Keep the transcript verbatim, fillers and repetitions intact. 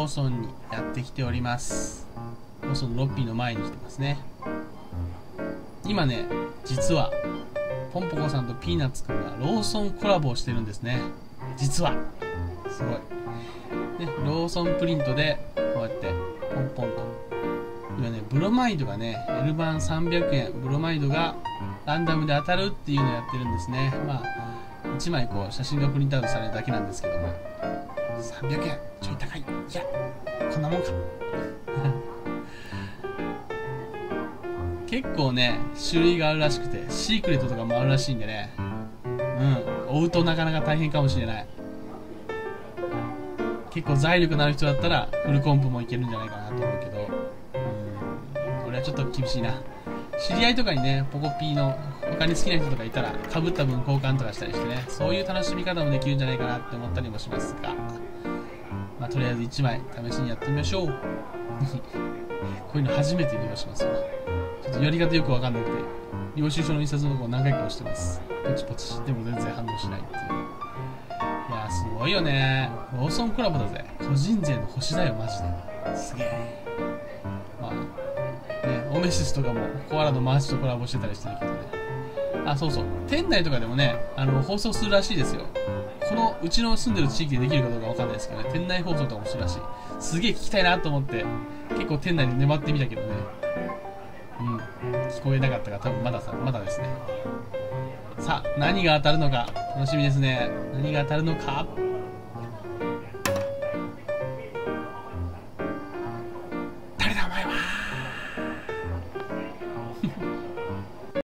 ローソンにやってきております。ローソンのロッピーの前に来てますね。今ね、実はポンポコさんとピーナッツくんがローソンコラボをしてるんですね。実はすごい、ね、ローソンプリントでこうやってポンポンと今ね、ブロマイドがね L 版さんびゃくえん、ブロマイドがランダムで当たるっていうのをやってるんですね。まあいちまいこう写真がプリントアウトされるだけなんですけども、さんびゃくえんちょい高い。いやこんなもんか結構ね種類があるらしくて、シークレットとかもあるらしいんでね、うん、追うとなかなか大変かもしれない。結構財力のある人だったらフルコンプもいけるんじゃないかなと思うけど、うん、これはちょっと厳しいな。知り合いとかにね、ポコピーの他に好きな人とかいたら被った分交換とかしたりしてね、そういう楽しみ方もできるんじゃないかなって思ったりもしますが、まあとりあえずいちまい試しにやってみましょうこういうの初めて利用しますわ。ちょっとやり方よくわかんなくて、領収書の印刷のとこ何回か押してます。ポチポチ。でも全然反応しないっていう。いやーすごいよね。ローソンコラボだぜ。個人税の星だよマジで。すげえ。まあね、オメシスとかもコアラのマーチとコラボしてたりしてるけどね。あ、そうそう。店内とかでもね、あの放送するらしいですよ。このうちの住んでる地域でできるかどうかわかんないですけどね、店内放送とかもするらしい。すげえ聞きたいなと思って結構店内で粘ってみたけどね、うん、聞こえなかったから多分まださまだですね。さあ何が当たるのか楽しみですね。何が当たるのか。